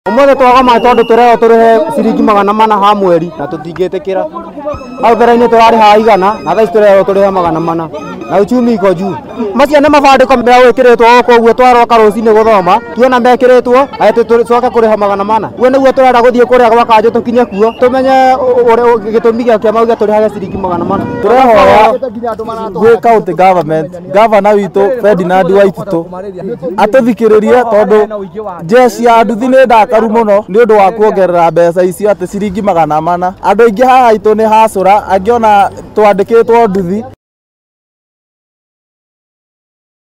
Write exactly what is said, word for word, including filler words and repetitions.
Umwe twaga ma tondu tureo turihe ciringi magana mana ha mweri na tutingitikira. Au beraine turari ha igana na thaici tureo turihe magana mana. Na uchumi iko juu. Macio nĩ mabandĩko mbere wikiritwo koguo twaroka rucini guthoma tuona mekiritwo ati tucoke kuriha magana mana. We nĩguo turenda guthie kuria gwa kanjo tukinye kuo tumenye gitumi gĩa kĩama gĩa turihage ciringi magana mana. Turehoya gwĩ county government governor witũ Ferdinand Waititũ atuthikĩrĩrie tondu jeshi ya nduthi nĩ ndakaru mũno nĩ ũndũ wa kuongerera mbeca icio ati ciringi magana mana. Andũ aingĩ haha itũ nĩ hacũra angĩona twandĩkĩtwo nduthi